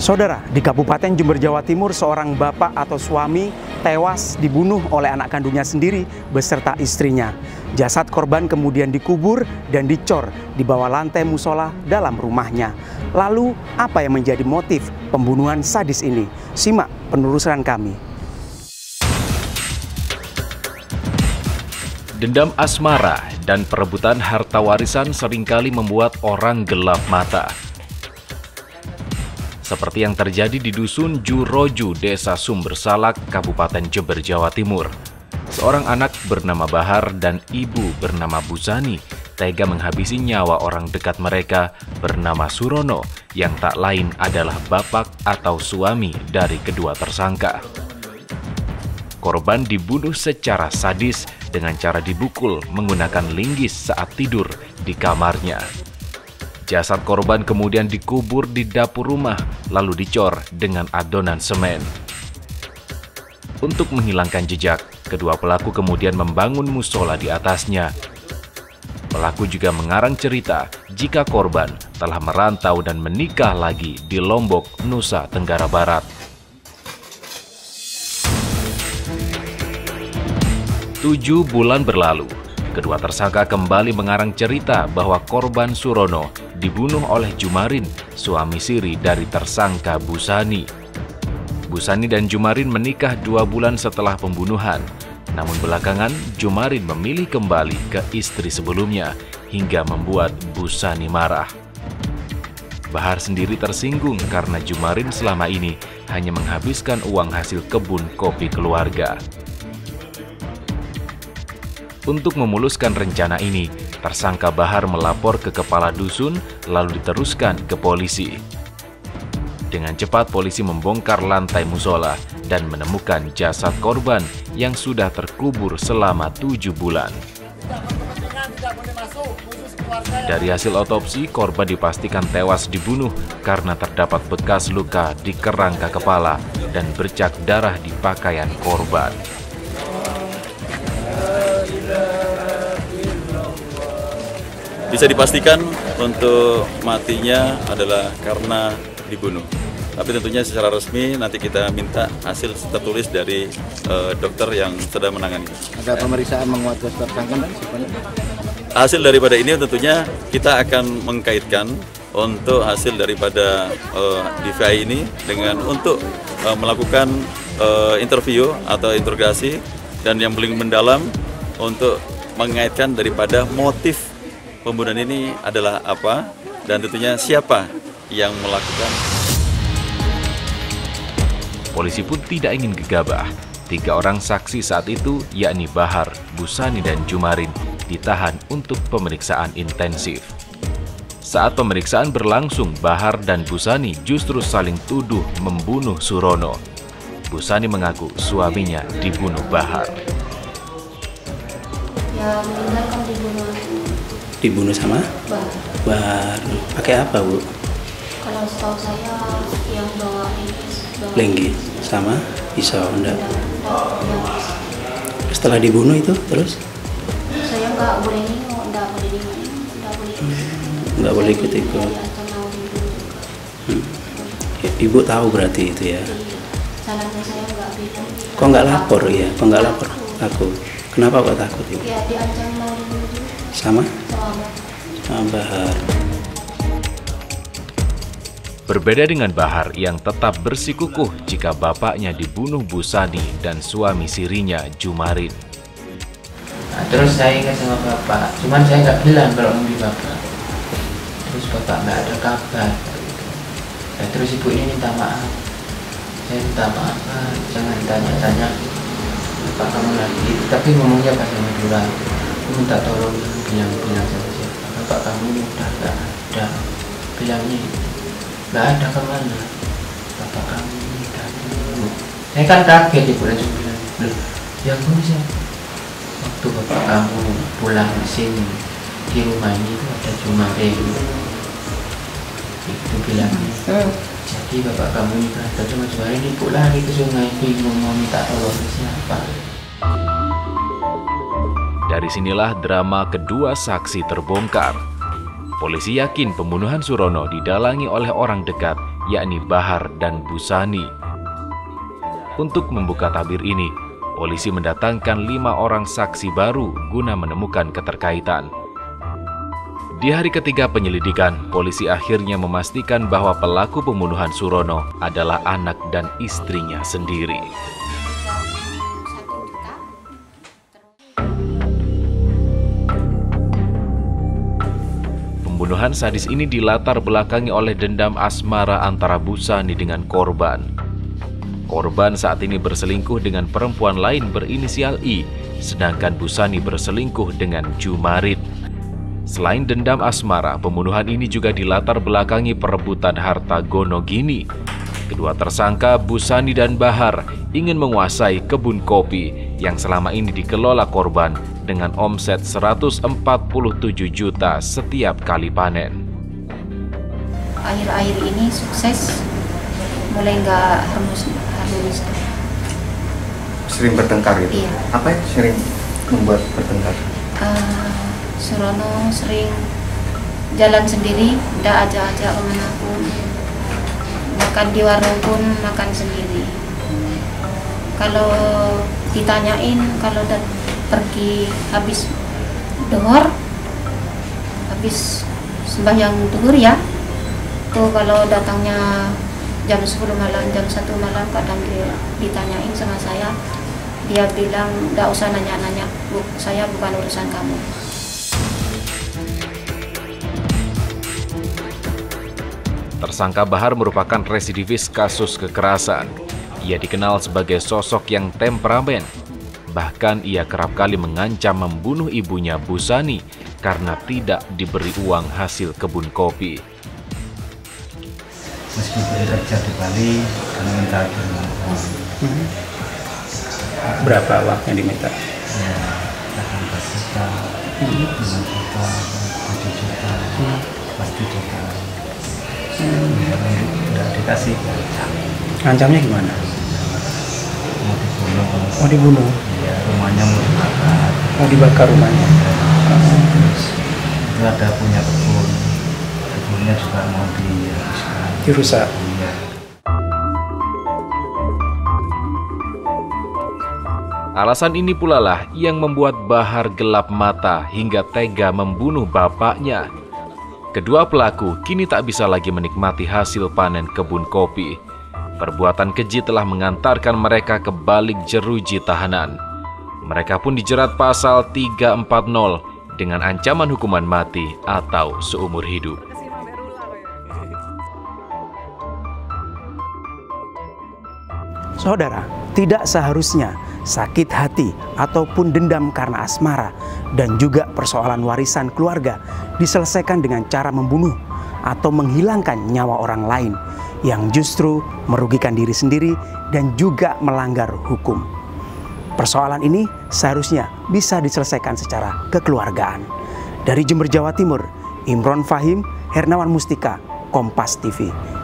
Saudara, di Kabupaten Jember, Jawa Timur, seorang bapak atau suami tewas dibunuh oleh anak kandungnya sendiri beserta istrinya. Jasad korban kemudian dikubur dan dicor di bawah lantai musola dalam rumahnya. Lalu, apa yang menjadi motif pembunuhan sadis ini? Simak penelusuran kami. Dendam asmara dan perebutan harta warisan seringkali membuat orang gelap mata. Seperti yang terjadi di Dusun Juroju, Desa Sumbersalak, Kabupaten Jember, Jawa Timur. Seorang anak bernama Bahar dan ibu bernama Busani tega menghabisi nyawa orang dekat mereka bernama Surono yang tak lain adalah bapak atau suami dari kedua tersangka. Korban dibunuh secara sadis dengan cara dibukul menggunakan linggis saat tidur di kamarnya. Jasad korban kemudian dikubur di dapur rumah, lalu dicor dengan adonan semen. Untuk menghilangkan jejak, kedua pelaku kemudian membangun musola di atasnya. Pelaku juga mengarang cerita jika korban telah merantau dan menikah lagi di Lombok, Nusa Tenggara Barat. 7 bulan berlalu, kedua tersangka kembali mengarang cerita bahwa korban Surono dibunuh oleh Jumarin, suami siri dari tersangka Busani. Busani dan Jumarin menikah 2 bulan setelah pembunuhan. Namun belakangan, Jumarin memilih kembali ke istri sebelumnya hingga membuat Busani marah. Bahar sendiri tersinggung karena Jumarin selama ini hanya menghabiskan uang hasil kebun kopi keluarga. Untuk memuluskan rencana ini, tersangka Bahar melapor ke kepala dusun lalu diteruskan ke polisi. Dengan cepat polisi membongkar lantai musola dan menemukan jasad korban yang sudah terkubur selama 7 bulan. Dari hasil otopsi, korban dipastikan tewas dibunuh karena terdapat bekas luka di kerangka kepala dan bercak darah di pakaian korban. Bisa dipastikan untuk matinya adalah karena dibunuh. Tapi tentunya secara resmi nanti kita minta hasil tertulis dari dokter yang sedang menangani. Ada pemeriksaan menguatkan tersangka? Hasil daripada ini tentunya kita akan mengkaitkan untuk hasil daripada DVI ini dengan untuk melakukan interview atau interogasi dan yang paling mendalam untuk mengaitkan daripada motif pembunuhan ini adalah apa dan tentunya siapa yang melakukan. Polisi pun tidak ingin gegabah. 3 orang saksi saat itu, yakni Bahar, Busani, dan Jumarin, ditahan untuk pemeriksaan intensif. Saat pemeriksaan berlangsung, Bahar dan Busani justru saling tuduh membunuh Surono. Busani mengaku suaminya dibunuh Bahar. Ya, meninggal kan dibunuh. Dibunuh sama? Bahar. Pakai apa, Bu? Kalau setahu saya yang bawa Linggis sama pisau, enggak? Setelah dibunuh itu terus? Saya nggak boleh nengok, nggak boleh Nggak boleh ikut-ikut. Ibu tahu berarti itu ya? Salahnya saya nggak bilang. Kok nggak lapor ya? Kok nggak lapor? Takut. Kenapa kok takut Ibu? Ya diancam mau dibunuh. Sama? Sama Bahar. Berbeda dengan Bahar yang tetap bersikukuh jika bapaknya dibunuh Busani dan suami sirinya Jumarin. Nah, terus saya ingat sama bapak, cuman saya nggak bilang kalau memilih bapak. Terus bapak nggak ada kabar. Nah, terus ibu ini minta maaf. Saya minta maaf, jangan tanya-tanya bapak kamu lagi. Tapi ngomongnya bahasa Madura. Aku minta tolong bilang sama siapa. Bapak kamu ini udah nggak ada. Bilangnya nggak ada kemana. Bapak kamu ini udah dulu. Saya kan kaget ibu langsung bilang, loh, ya aku bisa. Waktu bapak kamu pulang ke sini di rumah ini itu ada Jumarin. Itu bilangnya. Jadi bapak kamu ini berada cuma Jumarin, ibu lari ke sungai bingung mau minta tolong ke siapa. Dari sinilah drama kedua saksi terbongkar. Polisi yakin pembunuhan Surono didalangi oleh orang dekat yakni Bahar dan Busani. Untuk membuka tabir ini, polisi mendatangkan 5 orang saksi baru guna menemukan keterkaitan. Di hari ketiga penyelidikan, polisi akhirnya memastikan bahwa pelaku pembunuhan Surono adalah anak dan istrinya sendiri. Pembunuhan sadis ini dilatar belakangi oleh dendam asmara antara Busani dengan korban. Korban saat ini berselingkuh dengan perempuan lain berinisial I, sedangkan Busani berselingkuh dengan Jumarit. Selain dendam asmara, pembunuhan ini juga dilatar belakangi perebutan harta gonogini. Kedua tersangka, Busani dan Bahar, ingin menguasai kebun kopi yang selama ini dikelola korban dengan omset 147 juta setiap kali panen. Akhir-akhir ini sukses, mulai nggak harmonis. Sering bertengkar gitu? Iya. Apa yang sering membuat bertengkar? Surono sering jalan sendiri, tidak ajak-ajak kemanapun. Makan di warung pun makan sendiri. Kalau ditanyain, kalau udah pergi habis duhur, habis sembahyang duhur ya, tuh kalau datangnya jam 10 malam, jam 1 malam, kadang dia ditanyain sama saya, dia bilang, "Nggak usah nanya-nanya, Bu, saya bukan urusan kamu." Tersangka Bahar merupakan residivis kasus kekerasan. Ia dikenal sebagai sosok yang temperamen. Bahkan ia kerap kali mengancam membunuh ibunya Busani karena tidak diberi uang hasil kebun kopi. Meskipun kerja di Bali, kami minta uang. Berapa uang yang diminta? Ya, 18 juta, 5 juta, 7 juta, pasti juta. Tidak dikasih. Ancamnya gimana? Mau dibunuh. Mau dibunuh? Ya, rumahnya mau dibakar. Mau dibakar rumahnya? Terus itu ada punya kebun. Kebunnya juga mau dihabiskan. Dirusak? Iya. Alasan ini pula lah yang membuat Bahar gelap mata hingga tega membunuh bapaknya. Kedua pelaku kini tak bisa lagi menikmati hasil panen kebun kopi. Perbuatan keji telah mengantarkan mereka ke balik jeruji tahanan. Mereka pun dijerat pasal 340 dengan ancaman hukuman mati atau seumur hidup. Saudara, tidak seharusnya sakit hati ataupun dendam karena asmara dan juga persoalan warisan keluarga diselesaikan dengan cara membunuh atau menghilangkan nyawa orang lain yang justru merugikan diri sendiri dan juga melanggar hukum. Persoalan ini seharusnya bisa diselesaikan secara kekeluargaan. Dari Jember, Jawa Timur, Imron Fahim, Hernawan Mustika, Kompas TV.